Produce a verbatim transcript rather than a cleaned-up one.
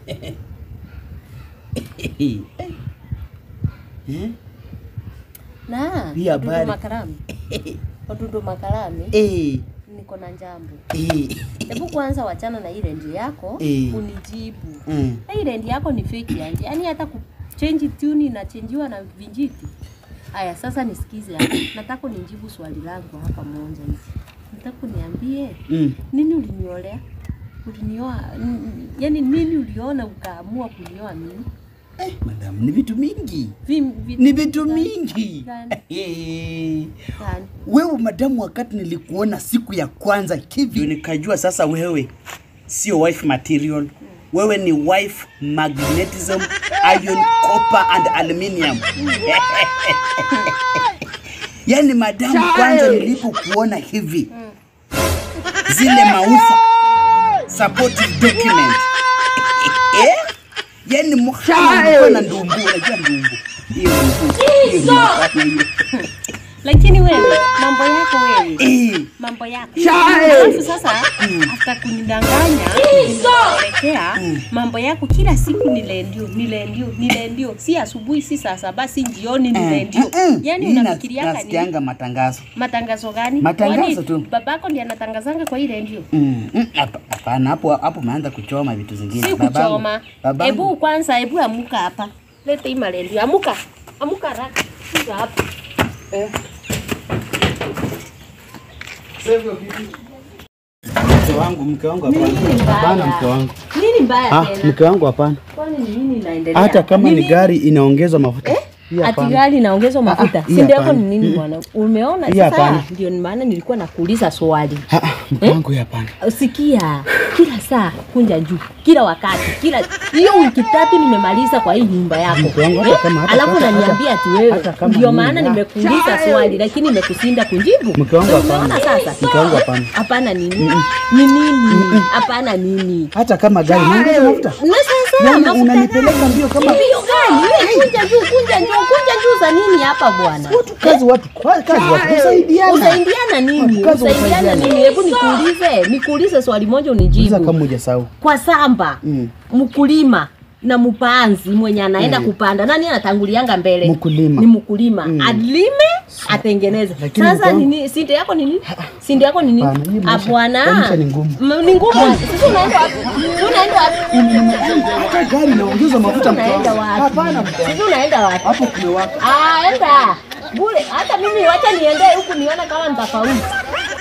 Na, pia dudu makarami. Dudu makarami. Eh. Niko na jambo. Eh. Hebu kwanza wachana na ile ndi yako, eh. unijibu. Mm. Ile ndi yako ni fake yani. Yaani hata ku change tune inachangewa na vinjiti. Aya sasa nisikize hapa. Nataka unijibu swali langu hapa moja hivi. Nataka niambie mm. nini uliniolea? Ulinioa yani nini uliona ukaamua kunioa mimi? Eh, madam, ni vitu mingi. Vim, vitu ni vitu mingi. Eh. Wewe madam, wakati nilikuona siku ya kwanza kivi nikajua sasa wewe sio wife material. Hmm. Wewe ni wife magnetism, iron, copper and aluminium. Yani madam, kwanza nilipokuona hivi zile maufa supportive document. Eh? Yani mkhana na ndumbu, unajua ndumbu. Hiyo ndumbu. Lakini wewe mambo yako wewe. Eh. Mambo yako. Alafu sasa hata kunidanganya kuelekea mm. mambo yako kila siku nile ndio nile ndio nile ndio si asubuhi si saa saba si jioni nile ndio. Mm. Yani unafikiria nini? Nasikianga matangazo. Matangazo gani? Matangazo tu. Babako ndiye anatangazanga kwa ile ndio. Mm. Hapana, hapo hapo maanza kuchoma vitu zingine. Si kuchoma. Hebu kwanza hebu amuka hapa. Leta hii malendio. Amuka. Amuka haraka. Kuja hapa. Eh. Mke wangu, mke wangu hapana. Hapana mke wangu. Nini mbaya tena? Ah, mke wangu hapana. Kwani ni nini inaendelea? Hata kama ni gari inaongezwa mafuta. Eh? Ati gari inaongezwa mafuta. Si ndio yako ni nini bwana? Umeona sasa ndio maana nilikuwa nakuuliza swali. Ah, mke wangu hapana. Usikia kila saa kunja juu. Kila wakati, kila hiyo wiki tatu nimemaliza kwa hii nyumba yako. Mke wangu hata kama hata. Alafu unaniambia ati wewe ndio maana nimekuuliza swali lakini nimekusinda kujibu. Mke wangu hapana. Sasa mke wangu hapana. Hapana nini? Ni nini? Hapana nini? Hata kama gari inaongezwa mafuta. Na sasa yani unanipeleka mbio kama mbio gani? Wewe kunja juu, kunja juu, kunja juu za nini hapa bwana? Watu kazi watu kazi watu usaidiana. Usaidiana nini? Usaidiana nini? Hebu nikuulize, nikuulize swali moja unijibu. Uliza kamoja sawa. Kwa samba, mm. mkulima na mpanzi mwenye anaenda mm. kupanda nani anatangulianga mbele? Mkulima. Ni mkulima. Mm. Adlime atengeneze. Sasa nini sindi yako nini? Sindi yako nini? Bwana. Ni ngumu. Ni ngumu. Sasa unaenda wapi? Unaenda wapi? Hata gari inaongezwa mafuta mke wangu. Hapana mke. Sasa unaenda wapi? Hapo kule wapi? Ah, enda. Bure hata mimi wacha niende huku nione kama nitafaulu.